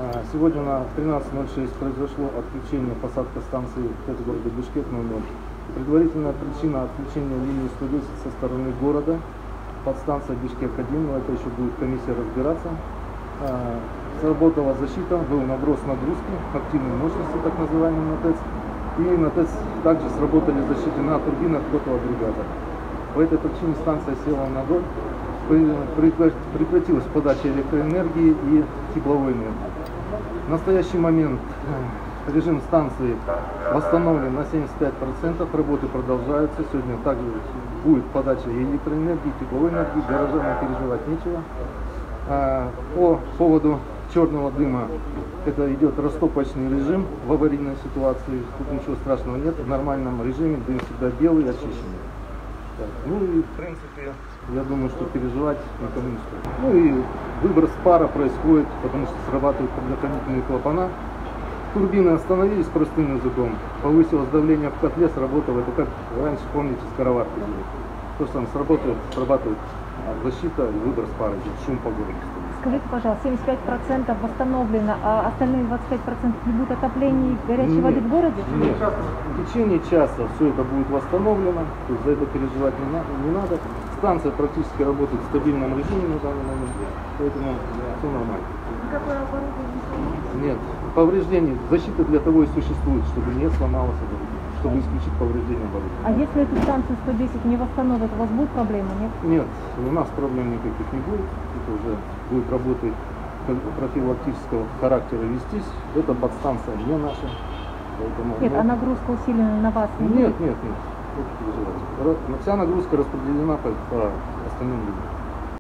Сегодня на 13:06 произошло отключение посадка станции в городе Бишкек номер. Предварительная причина отключения линии 110 со стороны города подстанция Бишкек-1, но это еще будет комиссия разбираться. Сработала защита, был наброс нагрузки, активной мощности, так называемый на ТЭЦ. И на ТЭЦ также сработали защиты на турбинах фотоагрегатора. По этой причине станция села на ноль, прекратилась подача электроэнергии и тепловой энергии. В настоящий момент режим станции восстановлен на 75%, работы продолжаются. Сегодня также будет подача и электроэнергии, и тепловой энергии, горожанам переживать нечего. По поводу черного дыма, это идет растопочный режим в аварийной ситуации, тут ничего страшного нет, в нормальном режиме дым всегда белый, очищенный. Так, ну и в принципе, я думаю, что переживать никому не стоит. Ну и выброс пара происходит, потому что срабатывают предохранительные клапана. Турбины остановились простым языком, повысилось давление в котле, сработало, это как раньше, помните, скороварки были. То, что там срабатывает защита и выброс пара, шум по городу. Скажите, пожалуйста, 75% восстановлено, а остальные 25% не будет отопления горячей воды в городе? Нет. В течение часа все это будет восстановлено, то есть за это переживать не надо. Станция практически работает в стабильном режиме на данный момент, поэтому все нормально. Какое оборудование? Нет, повреждений, защита для того и существует, чтобы не сломалось оборудование, чтобы исключить повреждение оборудования. А если эту станцию 110 не восстановят, у вас будет проблема, нет? Нет, у нас проблем никаких не будет, это уже будет работы профилактического характера вестись, это подстанция не наша. Поэтому, нет, а нагрузка усилена на вас не будет? Нет, вся нагрузка распределена по остальным людям.